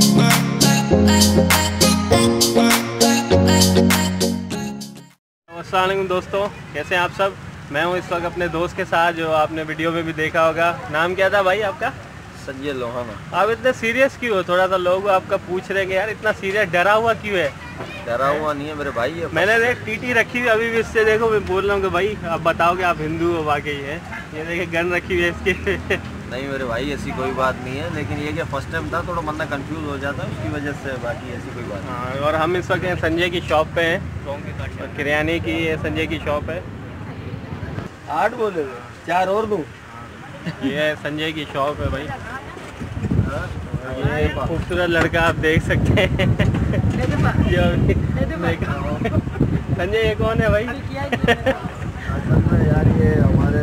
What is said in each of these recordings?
अस्सलामुअलैकुम दोस्तों, कैसे हैं आप सब। मैं हूं इस वक्त अपने दोस्त के साथ, जो आपने वीडियो में भी देखा होगा। नाम क्या था भाई आपका? संजय लोहाना। आप इतने सीरियस क्यों हो? थोड़ा सा लोग आपका पूछ रहे हैं यार इतना सीरियस, डरा हुआ क्यों है? डरा हुआ नहीं है मेरे भाई है। मैंने देख टीटी रखी हुई अभी भी, इससे देखो मैं बोल रहा हूँ कि भाई आप बताओ कि आप हिंदू हो वाकई है। ये देखिए गन रखी हुई है इसकी। नहीं मेरे भाई ऐसी कोई बात नहीं है, लेकिन ये क्या फर्स्ट टाइम था, थोड़ा बंदा कंफ्यूज हो जाता है उसकी वजह से, बाकी ऐसी कोई बात नहीं। हाँ, और हम इस वक्त संजय की शॉप पे हैं, किराने की संजय की शॉप है। 8 बोले 4 और दूँ। ये संजय की शॉप है भाई। ये खूबसूरत लड़का आप देख सकते हैं। संजय ये कौन है भाई? असल में यार ये हमारे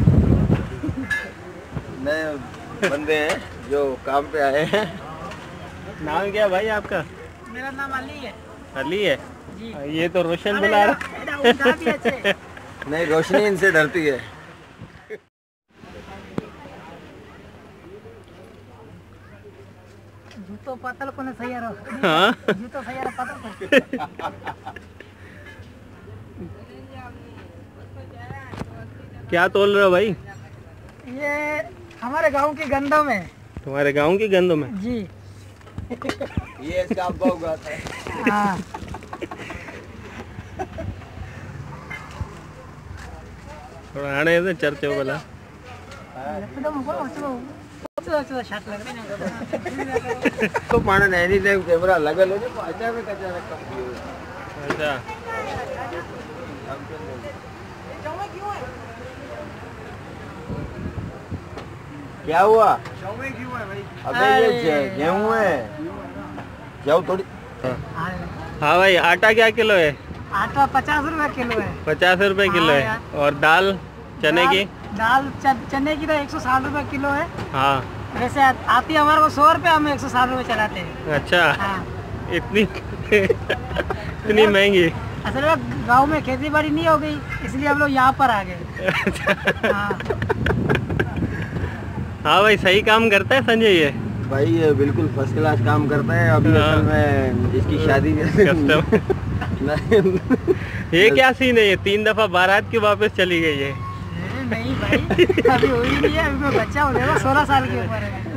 नए बंदे हैं जो काम पे आए हैं। नाम क्या भाई आपका? मेरा नाम अली है। अली है जी। ये तो रोशन बुला रहा। नहीं, रोशनी इनसे डरती है। जूतो पतल को सही रहो। हाँ जूतो सही रहो पतल को। क्या तोल रहे हो भाई? ये हमारे गांव की गंदों में। तुम्हारे गांव की गंदों में? जी। ये इसका अब्बा उगाता है। हाँ। थोड़ा आने से चर्चे हो बोला। तो माने नहीं ले कैमरा लगा लो जो अचानक कम। अच्छा क्या हुआ? अबे ये गेहूं है, जाओ थोड़ी। हाँ भाई, आटा क्या किलो है? आटा 50 रुपए किलो है। 50 रुपए किलो हाँ है। और दाल चने की? दाल चने की तो 160 रुपए किलो है। हाँ वैसे आती है हमारे को 100 रुपए, हम 160 रुपए चलाते हैं। अच्छा। हाँ। इतनी इतनी महंगी? असल में गांव में खेती बाड़ी नहीं हो गई, इसलिए हम लोग यहाँ पर आ गए। हाँ। हाँ भाई, सही काम करता है संजय ये भाई। ये बिल्कुल फर्स्ट क्लास काम करता है। अभी असल में इसकी शादी ये क्या सीन है? ये 3 दफा बारात की वापस चली गई है। नहीं भाई, अभी हुई नहीं है, अभी मैं बच्चा हो जाएगा, 16 साल की उम्र है।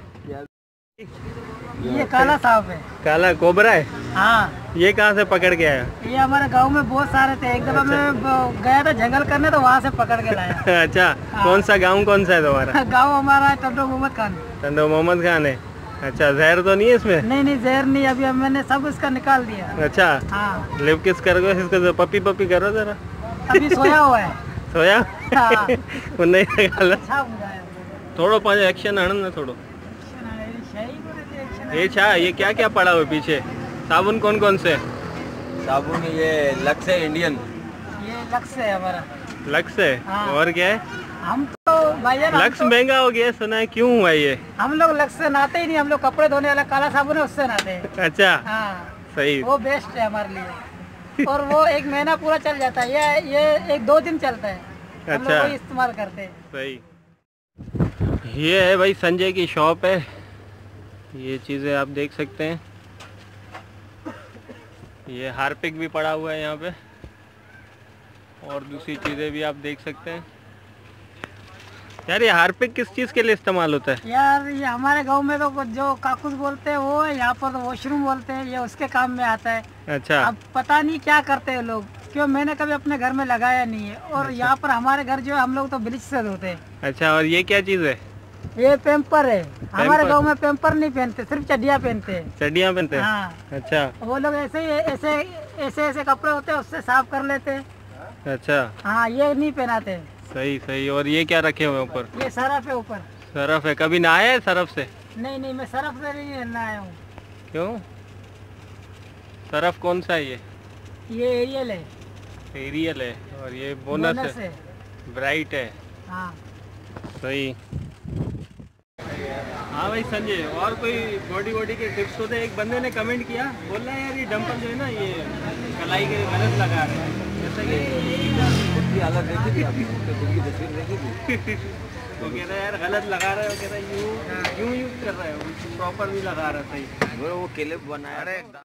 ये काला सांप है। काला कोबरा है? हाँ। ये कहाँ से पकड़ के आया? ये हमारे गांव में बहुत सारे थे। एक दफा मैं गया था जंगल करने, तो वहाँ से पकड़ के लाया। अच्छा। कौन सा गांव, कौन सा है तुम्हारा? गांव हमारा टंडो मोहम्मद खान। टंडो मोहम्मद खान है। अच्छा, जहर तो नहीं है इसमें? नहीं जहर नहीं, अभी मैंने सब इसका निकाल दिया। अच्छा। हाँ। लिप किस करो इसको, पपी पपी करो जरा। अभी सोया हुआ है। सोया? हाँ। वो नहीं लगा। थोड़ो 5 एक्शन आनंद ना थोड़ो। ये क्या क्या पड़ा हुआ पीछे? साबुन कौन कौन से? साबुन ये लक्स है, इंडियन। ये लक्स है हमारा। लक्स है? हाँ। और क्या है? हम तो भाईजान लक्स महंगा हो गया सुना है, क्यों हुआ ये? हम लोग लक्स से नहाते ही नहीं, हम लोग कपड़े धोने वाला काला साबुन है उससे नहाते हैं। अच्छा। हाँ। सही। वो बेस्ट है हमारे लिए। और वो 1 महीना पूरा चल जाता है। ये 1-2 दिन चलता है। अच्छा। हम लोग वही इस्तेमाल करते हैं। सही। ये है भाई संजय की शॉप है। ये चीज़ें आप देख सकते हैं। ये हार्पिक भी पड़ा हुआ है यहाँ पे, और दूसरी चीज़ें भी आप देख सकते हैं। यार ये हार्पिक किस चीज़ के लिए इस्तेमाल होता है? यार ये हमारे गांव में तो जो काकुस बोलते हैं वो है, यहाँ पर तो वॉशरूम बोलते हैं, ये उसके काम में आता है। अच्छा। अब पता नहीं क्या करते हैं लोग, क्यों मैंने कभी अपने घर में लगाया नहीं है। और अच्छा। यहाँ पर हमारे घर जो है हम लोग तो ब्लीच से धोते हैं। अच्छा, और ये क्या चीज़ है? ये पेम्पर है। हमारे गांव में पेम्पर नहीं पहनते, सिर्फ चड्डियाँ पहनते हैं। चड्डियाँ पहनते हैं? हाँ। अच्छा। वो लोग ऐसे कपड़े होते हैं, उससे साफ कर लेते हैं। अच्छा। हाँ, ये नहीं पहनाते। सही सही। और ये क्या रखे हुए ऊपर? ये सरफ है ऊपर। सरफ है? कभी नहाया है सरफ से? नहीं मैं सरफ से नहीं नहाया हूँ। क्यों? सरफ कौन सा है ये? ये एरियल है। एरियल है। और ये बोनस है, ब्राइट है। हाँ। सही। हाँ भाई संजय, और कोई बॉडी के टिप्स होते? एक बंदे ने कमेंट किया, बोल रहा है यार ये डंपल जो है ना, ये कलाई के गलत लगा रहे हैं, जैसा कि हालत देखी थी आपकी, तस्वीर देखी थी। वो कह रहा है यार गलत लगा रहे हो, कह रहा है यूँ यूज़ कर रहे हो, प्रॉपर भी लगा रहा सही। वो क्लिप बनाया।